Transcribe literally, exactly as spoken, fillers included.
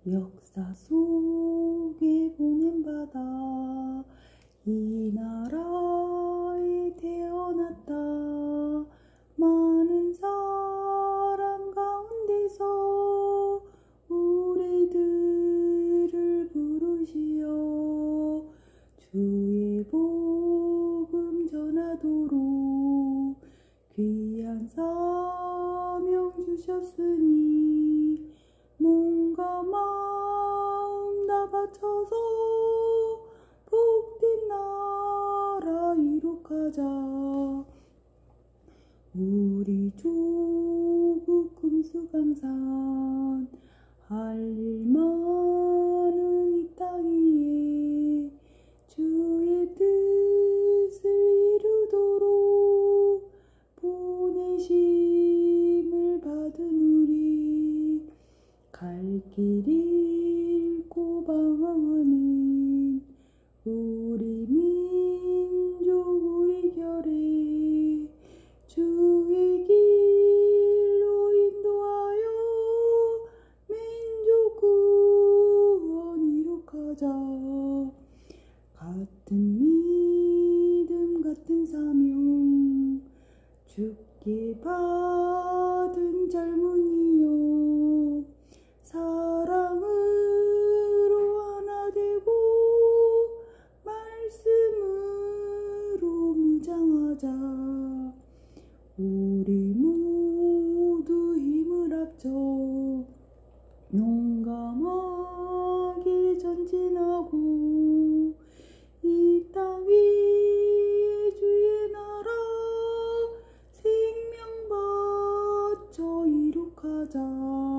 역사 속에 보낸 바다 이 나라에 태어났다. 많은 사람 가운데서 우리들을 부르시어 주의 복음 전하도록 귀한 사명 주셨으니 몸과 마음 다 바쳐서 복된 나라 이룩하자. 우리 조국 금수강산 할 일 많은 이 땅 위에 주의 뜻을 이루도록 보내심을 받은 우리 갈 길 잃고 방황하는 우리 민족 우리 결에 주의 길로 인도하여 민족 구원 이룩하자. 같은 믿음 같은 사명 주께 받은 젊은이여 사랑으로 하나 되고 말씀으로 무장하자. 우리 모두 힘을 합쳐 용감하게 전진하고 이 땅 위에 주의 나라 생명 바쳐 이룩하자.